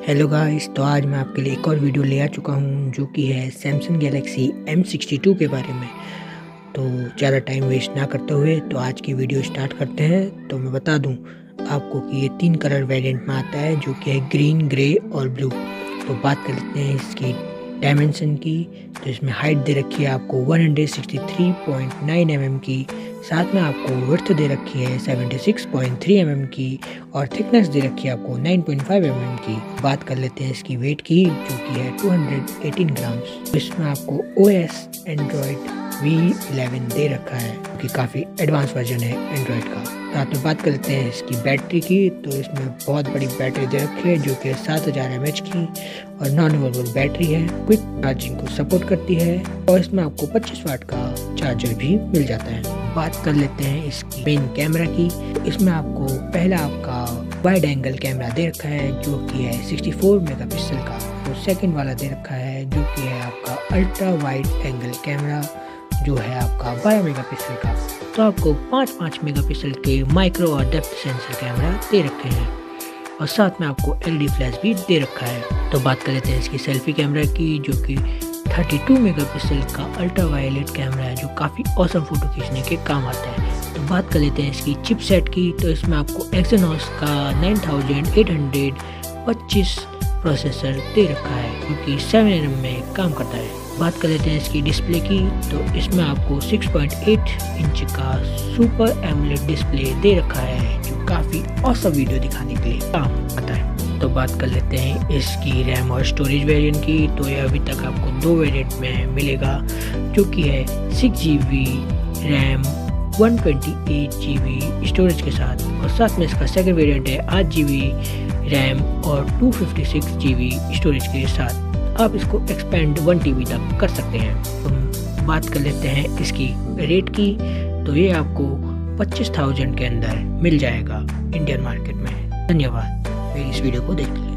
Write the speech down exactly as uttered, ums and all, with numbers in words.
Hello guys, तो आज मैं आपके लिए एक और वीडियो ले आ चुका हूं जो कि है Samsung Galaxy M sixty two के बारे में। तो ज़्यादा टाइम वेस्ट ना करते हुए तो आज की वीडियो स्टार्ट करते हैं। तो मैं बता दूं आपको कि ये तीन कलर वेरिएंट में आता है जो कि है ग्रीन, ग्रे और ब्लू। तो बात कर लेते हैं इसकी डायमेंशन की। तो इसमें हाइट दे रखी है आपको one sixty three point nine M M की, साथ में आपको विड्थ दे रखी है seventy six point three M M की और थिकनेस दे रखी है आपको nine point five M M की। बात कर लेते हैं इसकी वेट की जो कि है टू हंड्रेड एटीन ग्राम्स। इसमें आपको O S Android V eleven दे रखा है कि काफ़ी एडवांस वर्जन है एंड्रॉयड का। साथ में बात कर लेते हैं इसकी बैटरी की। तो इसमें बहुत बड़ी बैटरी दे रखी है जो कि सात हज़ार एम एच की और नॉन रिमूवेबल बैटरी है, क्विक चार्जिंग को सपोर्ट करती है और इसमें आपको पच्चीस वाट का चार्जर भी मिल जाता है। बात कर लेते हैं इसकी मेन कैमरा की। इसमें आपको पहला आपका वाइड एंगल कैमरा दे रखा है जो कि है सिक्सटी फोर मेगापिक्सल का। तो सेकंड वाला दे रखा है जो कि है आपका अल्ट्रा वाइड एंगल कैमरा जो है आपका बारह मेगापिक्सल का। तो आपको पाँच पाँच मेगापिक्सल के माइक्रो और डेप्थ सेंसर कैमरा दे रखे हैं और साथ में आपको एलईडी फ्लैश भी दे रखा है। तो बात कर लेते हैं इसकी सेल्फी कैमरा की जो कि थर्टी टू मेगापिक्सल का अल्ट्रा वायलेट कैमरा है जो काफ़ी औसम फोटो खींचने के काम आता है। तो बात कर लेते हैं इसकी चिपसेट की। तो इसमें आपको एक्सिनोस का नाइन थाउजेंड एट हंड्रेड पच्चीस प्रोसेसर दे रखा है जो कि सेवन एन एम में काम करता है। बात कर लेते हैं इसकी डिस्प्ले की। तो इसमें आपको सिक्स पॉइंट एट इंच का सुपर एमोलेड डिस्प्ले दे रखा है जो काफ़ी औसम वीडियो दिखाने के लिए काम आता है। तो बात कर लेते हैं इसकी रैम और स्टोरेज वेरिएंट की। तो ये अभी तक आपको दो वेरिएंट में मिलेगा जो कि है six G B RAM one twenty eight G B storage के साथ और साथ में इसका सेकंड वेरिएंट है आठ जी बी रैम और two fifty six G B storage के साथ। आप इसको एक्सपेंड वन टी बी तक कर सकते हैं। तो बात कर लेते हैं इसकी रेट की। तो ये आपको पच्चीस हज़ार के अंदर मिल जाएगा इंडियन मार्केट में। धन्यवाद मेरी इस वीडियो को देखने के लिए।